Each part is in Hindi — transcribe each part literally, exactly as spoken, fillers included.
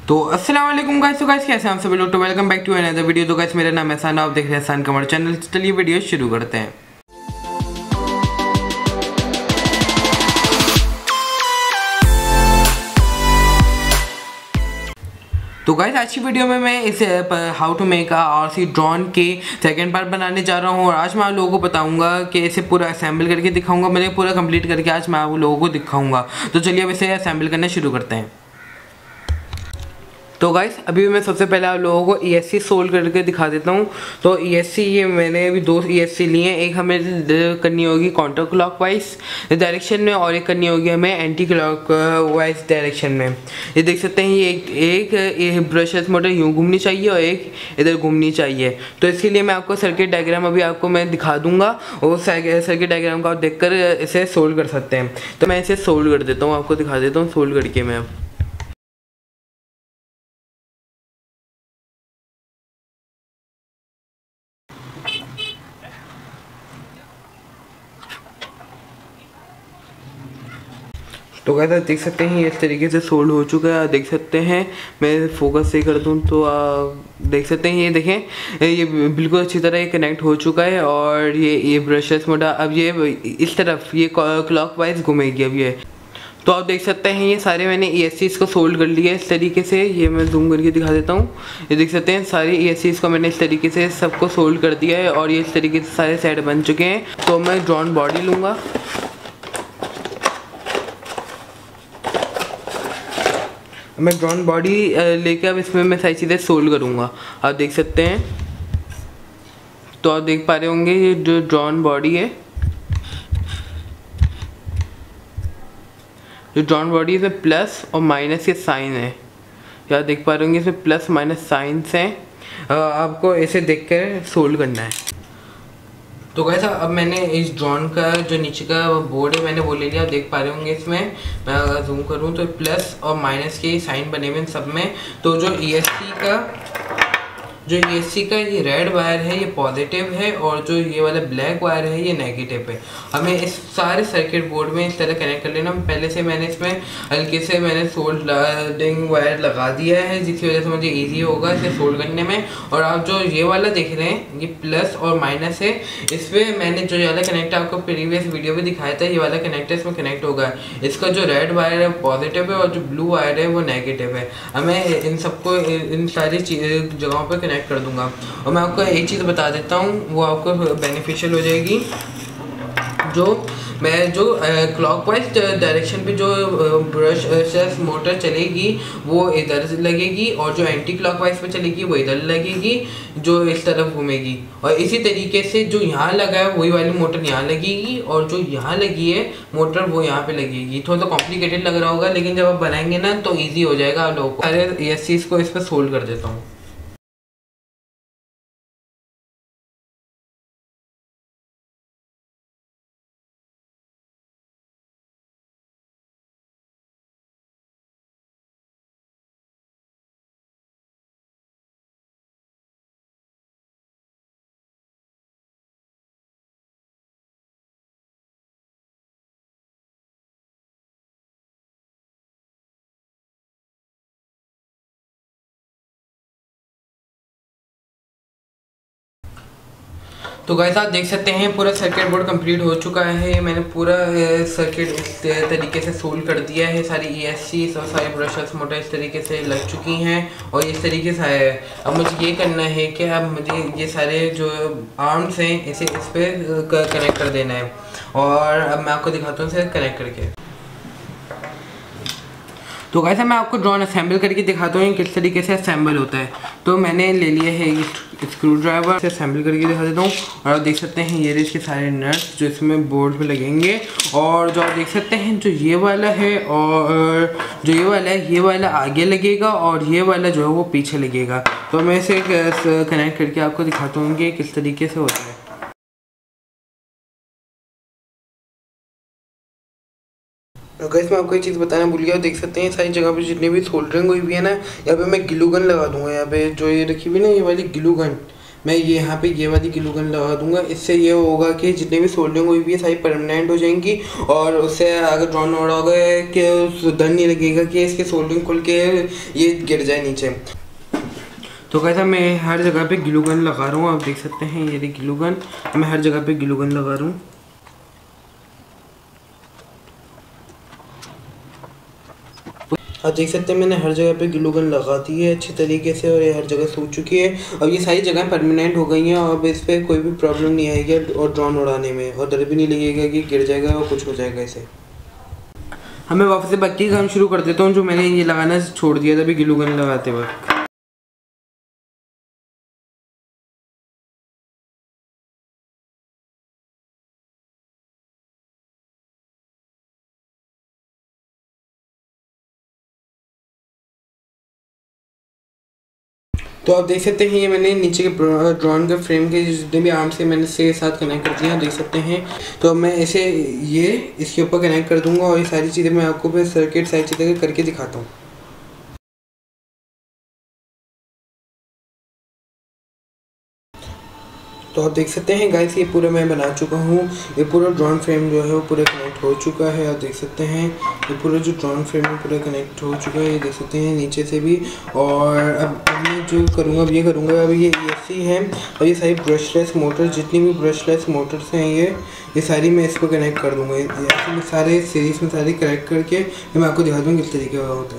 तो अस्सलाम वालेकुम गाइस। तो गाइस कैसे हैं आप सभी लोग। तो welcome back to another video. तो गाइस मेरा नाम है एहसान, आप देख रहे हैं एहसान कमर चैनल। चलिए वीडियो शुरू करते हैं। तो गाइस आज की वीडियो में मैं इस how to make a RC drone के सेकंड पार्ट बनाने जा रहा हूँ और आज मैं आप लोगों को बताऊंगा कि इसे पूरा असेंबल करके दिखाऊंगा। मैंने पूरा कंप्लीट करके आज मैं आप लोगों को दिखाऊंगा। तो चलिए अब इसे असेंबल करना शुरू करते हैं। तो गाइस अभी मैं सबसे पहले आप लोगों को ई एस सी सोल्व करके दिखा देता हूँ। तो ई एस सी ये मैंने अभी दो ई एस सी लिए हैं। एक हमें करनी होगी काउंटर क्लॉकवाइज डायरेक्शन में और एक करनी होगी हमें एंटी क्लॉकवाइज डायरेक्शन में। ये देख सकते हैं ये एक एक ब्रशेस मोटर यूँ घूमनी चाहिए और एक इधर घूमनी चाहिए। तो इसके लिए मैं आपको सर्किट डायग्राम अभी आपको मैं दिखा दूँगा और सर्किट डायग्राम को आप देख कर इसे सोल्व कर सकते हैं। तो मैं इसे सोल्व कर देता हूँ, आपको दिखा देता हूँ सोल्व करके मैं। तो गाइस आप देख सकते हैं ये इस तरीके से सोल्ड हो चुका है। आप देख सकते हैं, मैं फोकस से कर दूं तो आप देख सकते हैं, ये देखें ये बिल्कुल अच्छी तरह ये कनेक्ट हो चुका है। और ये ये ब्रशेस मोटा अब ये इस तरफ ये क्लॉकवाइज घूमेगी अब ये। तो आप देख सकते हैं ये सारे मैंने ई एस सीज़ को सोल्ड कर लिया इस तरीके से। ये मैं जूम करके दिखा देता हूँ। ये देख सकते हैं सारे ई एस सीज़ को मैंने इस तरीके से सबको सोल्ड कर दिया है और ये इस तरीके से सारे सेट बन चुके हैं। तो मैं ड्रोन बॉडी लूँगा। मैं ड्रोन बॉडी लेके अब इसमें मैं सारी चीज़ें सोल्ड करूँगा। आप देख सकते हैं, तो आप देख पा रहे होंगे ये जो ड्रोन बॉडी है, जो ड्रोन बॉडी इसमें प्लस और माइनस के साइन है। या देख पा रहे होंगे इसमें प्लस माइनस साइंस हैं। आपको इसे देख कर सोल्ड करना है। तो कैसा अब मैंने इस ड्रोन का जो नीचे का बोर्ड है मैंने वो ले लिया। आप देख पा रहे होंगे इसमें मैं अगर जूम करूँ तो प्लस और माइनस के साइन बने हुए सब में। तो जो ई एस सी का जो ई एस सी का ये रेड वायर है ये पॉजिटिव है और जो ये वाला ब्लैक वायर है ये नेगेटिव है। हमें इस सारे सर्किट बोर्ड में इस तरह कनेक्ट कर लेना। पहले से मैंने इसमें हल्के से मैंने सोल्डरिंग वायर लगा दिया है जिसकी वजह से मुझे इजी होगा इसे सोल्ड करने में। और आप जो ये वाला देख रहे हैं ये प्लस और माइनस है, इस पर मैंने जो ये वाला कनेक्ट आपको प्रीवियस वीडियो में दिखाया था ये वाला कनेक्टर इसमें कनेक्ट होगा। इसका जो रेड वायर है पॉजिटिव है और जो ब्लू वायर है वो नेगेटिव है। हमें इन सबको इन सारी जगहों पर कनेक्ट कर दूंगा। और मैं आपको एक चीज़ बता देता हूँ वो आपको बेनिफिशियल हो जाएगी। जो मैं जो क्लॉकवाइज डायरेक्शन पे जो ब्रश मोटर चलेगी वो इधर लगेगी और जो एंटी क्लॉकवाइज पे चलेगी वो इधर लगेगी, जो इस तरफ घूमेगी। और इसी तरीके से जो यहाँ लगा है वही वाली मोटर यहाँ लगेगी और जो यहाँ लगी है मोटर वो यहाँ पे लगेगी। थोड़ा सा कॉम्प्लिकेटेड लग रहा होगा लेकिन जब आप बनाएंगे ना तो ईजी हो जाएगा आप लोगों को। अरे इस चीज़ को इस पर सोल्व कर देता हूँ। तो गाइस आप देख सकते हैं पूरा सर्किट बोर्ड कंप्लीट हो चुका है। मैंने पूरा सर्किट इस तरीके से सोल्व कर दिया है। सारी ई एस सी और सारी ब्रशेस मोटर इस तरीके से लग चुकी हैं और इस तरीके से है। अब मुझे ये करना है कि अब मुझे ये सारे जो आर्म्स हैं इसे इस पर कनेक्ट कर देना है और अब मैं आपको दिखाता हूँ इसे कनेक्ट करके। तो कैसे मैं आपको ड्रोन असेंबल करके दिखाता हूँ किस तरीके से असेंबल होता है। तो मैंने ले लिया है स्क्रू ड्राइवर से असेंबल करके दिखा देता हूँ। और आप देख सकते हैं ये इसके सारे नट्स जो इसमें बोर्ड पे लगेंगे। और जो आप देख सकते हैं जो ये वाला है और जो ये वाला है ये वाला आगे लगेगा और ये वाला जो है वो पीछे लगेगा। तो मैं इसे कनेक्ट करके आपको दिखाता हूँ कि किस तरीके से होता है। गाइस मैं आपको एक चीज़ बताना भूल गया। देख सकते हैं सारी जगह पे जितनी भी सोल्डरिंग हुई हुई है ना, यहाँ पे मैं ग्लू गन लगा दूंगा। यहाँ पे जो ये रखी हुई ना ये वाली ग्लू गन मैं ये यहाँ पे ये वाली ग्लू गन लगा दूंगा। इससे ये होगा कि जितने भी सोल्डिंग हुई भी है सारी परमानेंट हो जाएंगी, और उससे अगर ड्रोन हो रहा होगा कि डर नहीं लगेगा कि इसके सोल्डिंग खुल के ये गिर जाए नीचे। तो कैसा मैं हर जगह पे ग्लू गन लगा रहा हूँ, आप देख सकते हैं ये ग्लू गन, मैं हर जगह पे ग्लू गन लगा रहा हूँ। आप देख सकते हैं मैंने हर जगह पे ग्लू गन लगा दी है अच्छी तरीके से, और ये हर जगह सूख चुकी है। अब ये सारी जगह परमानेंट हो गई हैं, और अब इस पर कोई भी प्रॉब्लम नहीं आएगी और ड्रोन उड़ाने में, और डर भी नहीं लगेगा कि गिर जाएगा और कुछ हो जाएगा इसे। हमें वापस से बाकी काम शुरू कर देता हूँ जो मैंने ये लगाना छोड़ दिया था अभी ग्लू गन लगाते वक्त। तो आप देख सकते हैं ये मैंने नीचे के ड्रोन के फ्रेम के जितने भी आर्म से मैंने इसके साथ कनेक्ट कर दिया, देख सकते हैं। तो मैं इसे ये इसके ऊपर कनेक्ट कर दूंगा, और ये सारी चीज़ें मैं आपको फिर सर्किट सारी चीज़ें करके दिखाता हूँ। तो आप देख सकते हैं गाइस ये पूरा मैं बना चुका हूँ। ये पूरा ड्रोन फ्रेम जो है वो पूरा कनेक्ट हो चुका है। आप देख सकते हैं ये पूरा जो ड्रोन फ्रेम है पूरा कनेक्ट हो चुका है, ये देख सकते हैं नीचे से भी। और अब मैं जो करूँगा अब ये करूँगा अब ये ए सी है, और ये सारी ब्रशलेस मोटर जितनी भी ब्रशलेस मोटर्स हैं ये ये सारी मैं इस पर कनेक्ट कर दूँगा। ऐसे सारे सीरीज में सारी कनेक्ट करके मैं आपको दिखा दूँगा किस तरीके का होता है।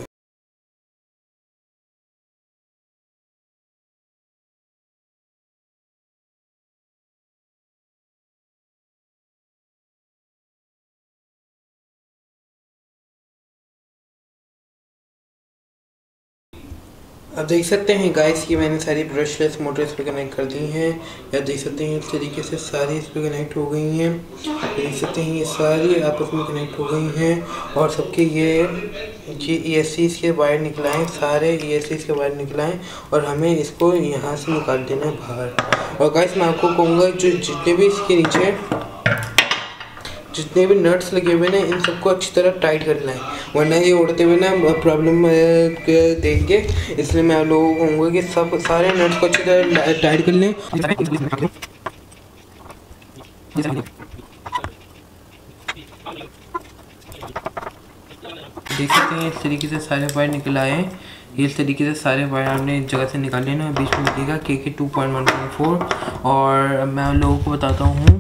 आप देख सकते हैं गाइस कि मैंने सारी ब्रशलेस मोटर इस पर कनेक्ट कर दी हैं। या देख सकते हैं इस तरीके से सारी इस पर कनेक्ट हो गई हैं। देख सकते हैं ये सारी आपस में कनेक्ट हो गई हैं, और सबके ये ये ई एस सी के वायर निकला है, सारे ई एस सी के वायर निकला है, और हमें इसको यहाँ से निकाल देना है बाहर। और गाइस मैं आपको कहूँगा जो जितने भी इसके नीचे जितने भी नट्स लगे हुए ना इन सबको अच्छी तरह टाइट करना है, वरना ये उड़ते हुए ना प्रॉब्लम देंगे। इसलिए मैं आप लोगों को कहूँगा कि सब सारे नट्स को अच्छी तरह टाइट कर लें। देख सकते हैं इस तरीके से सारे वायर निकल आए हैं। इस तरीके से सारे वायर आपने एक जगह से निकाल लेना, बीच में लिखेगा के के two point one point four. और मैं आप लोगों को बताता हूँ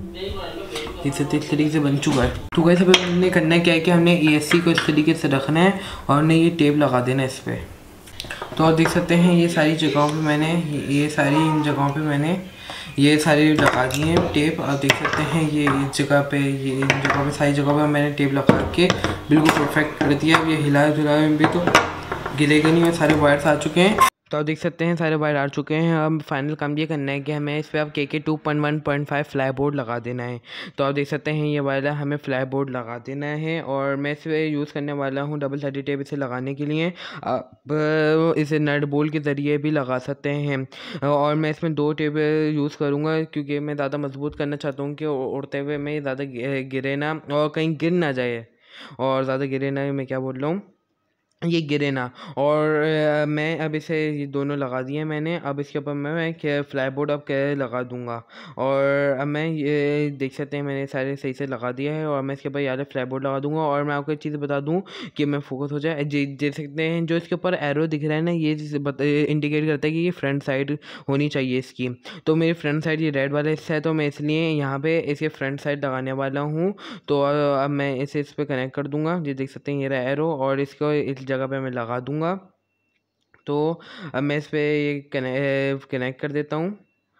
इस तरीके से बन चुका है। तो कैसे हमने करना है क्या है कि हमने ई एस सी को इस तरीके से रखना है, और हमने ये टेप लगा देना है इस पर। तो आप देख सकते हैं ये सारी जगहों पे मैंने ये सारी इन जगहों पे मैंने ये सारी लगा दी है टेप। आप देख सकते हैं ये इस जगह पे ये इन जगहों पे सारी जगहों पे मैंने टेप लगा के बिल्कुल परफेक्ट कर दिया। अब ये हिलाए धुलाए में भी तो गिरेगा नहीं, और सारे वायर्स आ चुके हैं। तो आप देख सकते हैं सारे वायर आ चुके हैं। अब फाइनल काम ये करना है कि हमें इस पर अब के के two point one point five fly board लगा देना है। तो आप देख सकते हैं ये वाला हमें फ्लाई बोर्ड लगा देना है, और मैं इस पर यूज़ करने वाला हूँ डबल साइडेड टेप इसे लगाने के लिए। आप इसे नट बोल्ट के ज़रिए भी लगा सकते हैं, और मैं इसमें दो टेप यूज़ करूँगा क्योंकि मैं ज़्यादा मजबूत करना चाहता हूँ कि उड़ते हुए मैं ज़्यादा गिरे ना, और कहीं गिर ना जाए, और ज़्यादा गिरे ना, मैं क्या बोल रहा हूँ ये गिरे ना। और आ, मैं अब इसे ये दोनों लगा दिए मैंने। अब इसके ऊपर मैं मैं फ्लाई बोर्ड अब क्या लगा दूंगा, और अब मैं ये देख सकते हैं मैंने सारे सही से लगा दिया है, और मैं इसके ऊपर यार फ्लाई बोर्ड लगा दूंगा। और मैं आपको एक चीज़ बता दूं कि मैं फोकस हो जाए देख सकते हैं जो इसके ऊपर एरो दिख रहा है ना, ये इंडिकेट करता है कि ये फ्रंट साइड होनी चाहिए इसकी। तो मेरी फ्रंट साइड ये रेड वाला हिस्सा है, तो मैं इसलिए यहाँ पे इसके फ्रंट साइड लगाने वाला हूँ। तो अब मैं इसे इस पर कनेक्ट कर दूंगा, ये देख सकते हैं ये रहा एरो, और इसको इस जगह पे मैं लगा दूंगा। तो अब मैं इस पर ये कनेक्ट कर देता हूँ,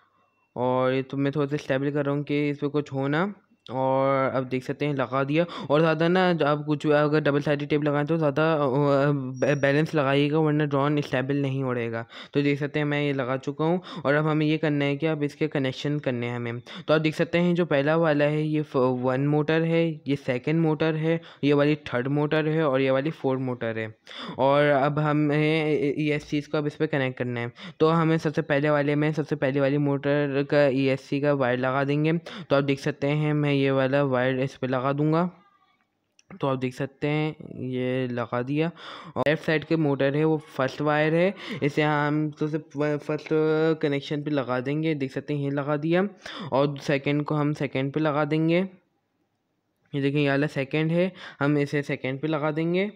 और ये तो मैं थोड़ा सा स्टेबल कर रहा हूँ कि इस पर कुछ हो ना। और अब देख सकते हैं लगा दिया। और ज़्यादा ना आप कुछ अगर डबल साइडेड टेप लगाएं तो ज़्यादा बैलेंस लगाइएगा, वरना ड्रोन स्टेबल नहीं उड़ेगा। तो देख सकते हैं मैं ये लगा चुका हूँ, और अब हमें ये करना है कि अब इसके कनेक्शन करने हैं हमें। तो आप देख सकते हैं जो पहला वाला है ये वन मोटर है, ये सेकेंड मोटर है, ये वाली थर्ड मोटर है, और ये वाली फोर्थ मोटर है। और अब हमें ये चीज़ को अब इस पर कनेक्ट करना है। तो हमें सबसे पहले वाले में सबसे पहले वाली मोटर का ई एस सी का वायर लगा देंगे। तो आप देख सकते हैं मैं ये वाला वायर इस पे लगा दूंगा, तो आप देख सकते हैं ये लगा दिया। और लेफ्ट साइड के मोटर है वो फर्स्ट वायर है, इसे हम तो सिर्फ फर्स्ट कनेक्शन पे लगा देंगे। देख सकते हैं ये लगा दिया। और सेकंड को हम सेकंड पे लगा देंगे। ये देखिए ये वाला सेकंड है, हम इसे सेकंड पे लगा देंगे।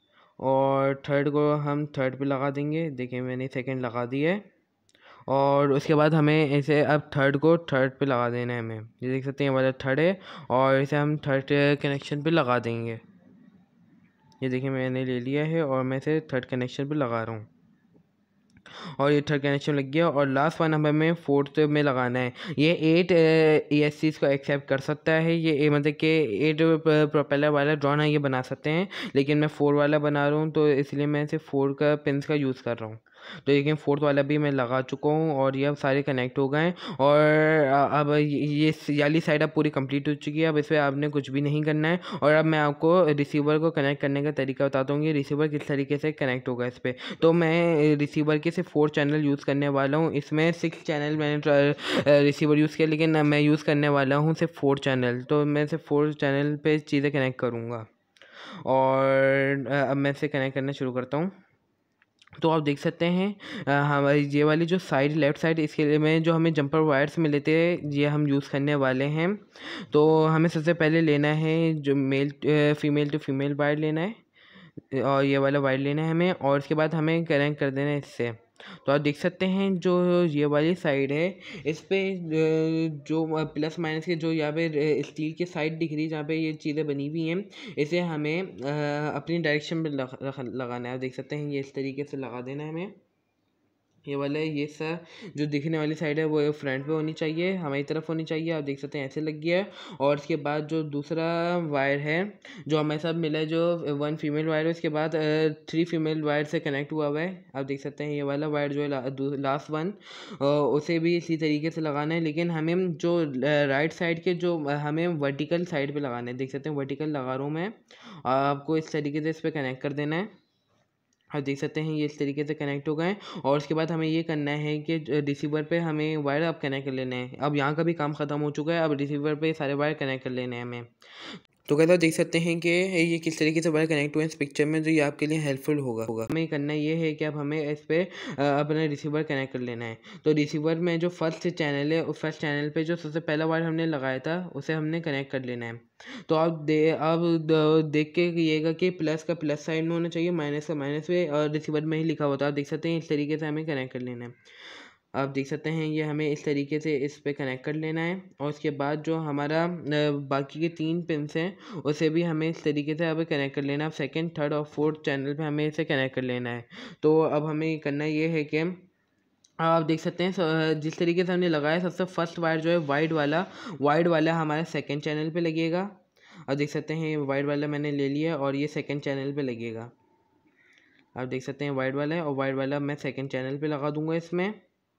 और थर्ड को हम थर्ड पे लगा देंगे। देखिए मैंने सेकंड लगा दिया है। और उसके बाद हमें इसे अब थर्ड को थर्ड पे लगा देना है हमें। ये देख सकते हैं ये वाला थर्ड है और इसे हम थर्ड कनेक्शन पे लगा देंगे। ये देखिए मैंने ले लिया है और मैं इसे थर्ड कनेक्शन पे लगा रहा हूँ और ये थर्ड कनेक्शन लग गया। और लास्ट वन हमें फोर्थ में लगाना है। ये एट ई एस सी को एक्सेप्ट कर सकता है। ये ए, मतलब कि एट प्रोपेलर वाला ड्रॉन है ये बना सकते हैं, लेकिन मैं फोर वाला बना रहा हूँ तो इसलिए मैं इसे फोर का पिन्स का यूज़ कर रहा हूँ। तो लेकिन फोर्थ वाला भी मैं लगा चुका हूँ और ये अब सारे कनेक्ट हो गए। और अब ये वाली साइड अब पूरी कंप्लीट हो चुकी है। अब इस पर आपने कुछ भी नहीं करना है। और अब मैं आपको रिसीवर को कनेक्ट करने का तरीका बताता हूँ कि रिसीवर किस तरीके से कनेक्ट होगा इस पर। तो मैं रिसीवर के सिर्फ फोर चैनल यूज़ करने वाला हूँ। इसमें सिक्स चैनल मैंने रिसीवर यूज़ किया, लेकिन मैं यूज़ करने वाला हूँ सिर्फ फोर चैनल। तो मैं सिर्फ फोर चैनल पे चीज़ें कनेक्ट करूँगा और अब मैं इसे कनेक्ट करना शुरू करता हूँ। तो आप देख सकते हैं हमारी ये वाली जो साइड लेफ़्ट साइड इसके लिए में जो हमें जंपर वायर्स मिले थे ये हम यूज़ करने वाले हैं। तो हमें सबसे पहले लेना है जो male female to female wire लेना है और ये वाला वायर लेना है हमें। और उसके बाद हमें कनेक्ट कर देना है इससे। तो आप देख सकते हैं जो ये वाली साइड है इस पे जो प्लस माइनस के जो यहाँ पे स्टील की साइड दिख रही है जहाँ पे ये चीज़ें बनी हुई हैं, इसे हमें अपनी डायरेक्शन में लगाना है। आप देख सकते हैं ये इस तरीके से लगा देना है हमें। ये वाला ये सर जो दिखने वाली साइड है वो फ्रंट पे होनी चाहिए, हमारी तरफ होनी चाहिए। आप देख सकते हैं ऐसे लग गया है। और उसके बाद जो दूसरा वायर है जो हमारे साथ मिला है जो वन फीमेल वायर है, उसके बाद थ्री फीमेल वायर से कनेक्ट हुआ हुआ है। आप देख सकते हैं ये वाला वायर जो है ला, लास्ट वन उसे भी इसी तरीके से लगाना है, लेकिन हमें जो राइट साइड के जो हमें वर्टिकल साइड पर लगाना है। देख सकते हैं वर्टिकल लगा रहा हूँ मैं। आपको इस तरीके से इस पर कनेक्ट कर देना है। आप देख सकते हैं ये इस तरीके से कनेक्ट हो गए। और उसके बाद हमें ये करना है कि रिसीवर पे हमें वायर अब कनेक्ट कर लेने हैं। अब यहाँ का भी काम ख़त्म हो चुका है, अब रिसीवर पे सारे वायर कनेक्ट कर लेने हैं हमें। तो कहता देख सकते हैं कि ये किस तरीके से वायर कनेक्ट हुए इस पिक्चर में, जो ये आपके लिए हेल्पफुल होगा होगा हमें करना ये है कि अब हमें इस पर अपना रिसीवर कनेक्ट कर लेना है। तो रिसीवर में जो फर्स्ट चैनल है उस फर्स्ट चैनल पे जो सबसे पहला वायर हमने लगाया था उसे हमने कनेक्ट कर लेना है। तो आप दे अब देख के कहिएगा कि प्लस का प्लस साइड में होना चाहिए, माइनस का माइनस में, और रिसीवर में ही लिखा होता है। आप देख सकते हैं इस तरीके से हमें कनेक्ट कर लेना है। आप देख सकते हैं ये हमें इस तरीके से इस पे कनेक्ट कर लेना है। और उसके बाद जो हमारा बाकी के तीन पिन्स हैं उसे भी हमें इस तरीके से अब कनेक्ट कर लेना है। अब सेकेंड थर्ड और फोर्थ चैनल पे हमें इसे कनेक्ट कर लेना है। तो अब हमें करना ये है कि आप देख सकते हैं जिस तरीके से हमने लगाया सबसे फर्स्ट वायर जो है वाइड वाला वाइड वाला हमारे सेकेंड चैनल पे लगेगा। अब देख सकते हैं वाइड वाला मैंने ले लिया और ये सेकेंड चैनल पे लगेगा। आप देख सकते हैं वाइड वाला है और वाइड वाला मैं सेकेंड चैनल पे लगा दूंगा इसमें।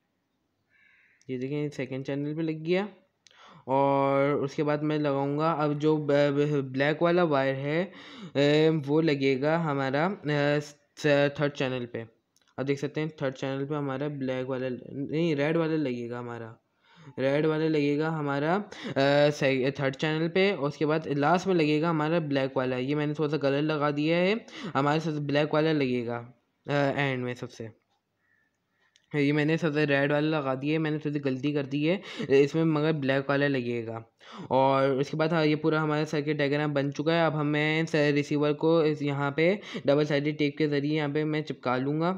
ये देखिए सेकेंड चैनल पे लग गया। और उसके बाद मैं लगाऊंगा अब जो ब्लैक वाला वायर है वो लगेगा हमारा थर्ड चैनल पे। अब देख सकते हैं थर्ड चैनल पे हमारा ब्लैक वाला नहीं रेड वाला लगेगा हमारा रेड वाला लगेगा हमारा थर्ड चैनल पे। और उसके बाद लास्ट में लगेगा हमारा ब्लैक वाला। ये मैंने थोड़ा सा कलर लगा दिया है, हमारे साथ ब्लैक वाला लगेगा एंड में सबसे। ये मैंने सबसे रेड वाला लगा दिया है, मैंने थोड़ी गलती कर दी है इसमें, मगर ब्लैक वाला लगेगा। और उसके बाद हाँ ये पूरा हमारा सर्किट डायग्राम बन चुका है। अब हमें रिसीवर को इस यहाँ पे डबल साइडेड टेप के ज़रिए यहाँ पे मैं चिपका लूँगा।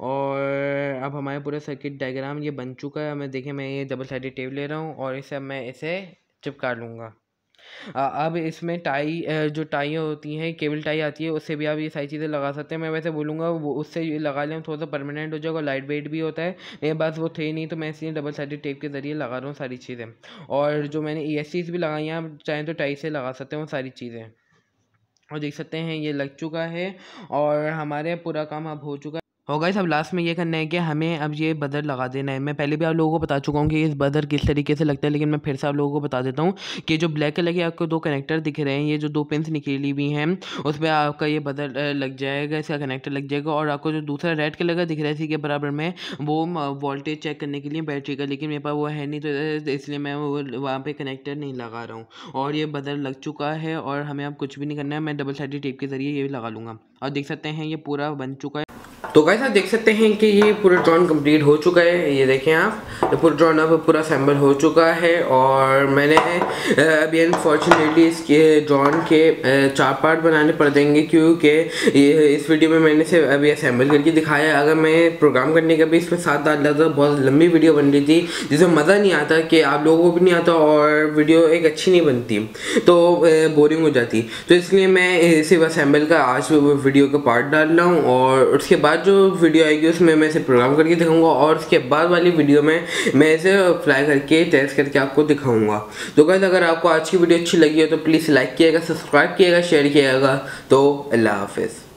और अब हमारा पूरा सर्किट डायग्राम ये बन चुका है। मैं देखें मैं ये डबल साइडेड टेप ले रहा हूँ और इसे अब मैं इसे चिपका लूँगा। अब इसमें टाई जो टाई होती हैं केबल टाई आती है उससे भी आप ये सारी चीज़ें लगा सकते हैं। मैं वैसे बोलूँगा वो उससे लगा लें थोड़ा सा परमानेंट हो जाएगा, लाइट वेट भी होता है। मेरे पास वो थे नहीं तो मैं इसलिए डबल साइडेड टेप के ज़रिए लगा रहा हूँ सारी चीज़ें। और जो मैंने ई एस सीज़ भी लगाई हैं आप चाहें तो टाई से लगा सकते हैं वो सारी चीज़ें। और देख सकते हैं ये लग चुका है और हमारे पूरा काम अब हो चुका है। और गाइस अब लास्ट में ये करना है कि हमें अब ये बदर लगा देना है। मैं पहले भी आप लोगों को बता चुका हूँ कि इस बदर किस तरीके से लगता है, लेकिन मैं फिर से आप लोगों को बता देता हूँ कि जो ब्लैक कलर के आपको दो कनेक्टर दिख रहे हैं, ये जो दो पिन्स निकली हुई हैं उस पर आपका ये बदर लग जाएगा, इसका कनेक्टर लग जाएगा। और आपको जो दूसरा रेड कलर का दिख रहा है इसी के बराबर में, वो वोल्टेज चेक करने के लिए बैटरी का, लेकिन मेरे पास वो है नहीं, तो इसलिए मैं वो वहाँ पर कनेक्टर नहीं लगा रहा हूँ। और ये बदर लग चुका है और हमें अब कुछ भी नहीं करना है, मैं डबल साइडेड टेप के ज़रिए ये भी लगा लूँगा। और देख सकते हैं ये पूरा बन चुका है। तो गाइस आप देख सकते हैं कि ये पूरा ड्रोन कंप्लीट हो चुका है। ये देखें आप, ये पूरा ड्रोन अब पूरा असेंबल हो चुका है। और मैंने अभी अनफॉर्चुनेटली इसके ड्रोन के चार पार्ट बनाने पड़ देंगे, क्योंकि ये इस वीडियो में मैंने से अभी असेंबल करके दिखाया है। अगर मैं प्रोग्राम करने का भी इसमें साथ डाल तो बहुत लंबी वीडियो बन रही थी, जिसमें मज़ा नहीं आता, कि आप लोगों को भी नहीं आता और वीडियो एक अच्छी नहीं बनती, तो बोरिंग हो जाती। तो इसलिए मैं सिर्फ असेंबल का आज वीडियो का पार्ट डाल रहा हूँ, और उसके बाद जो वीडियो आएगी उसमें मैं इसे प्रोग्राम करके दिखाऊंगा, और उसके बाद वाली वीडियो में मैं इसे फ्लाई करके टेस्ट करके आपको दिखाऊंगा। तो गाइस अगर आपको आज की वीडियो अच्छी लगी हो तो प्लीज़ लाइक कीजिएगा, सब्सक्राइब कीजिएगा, शेयर कीजिएगा। तो अल्लाह हाफिज़।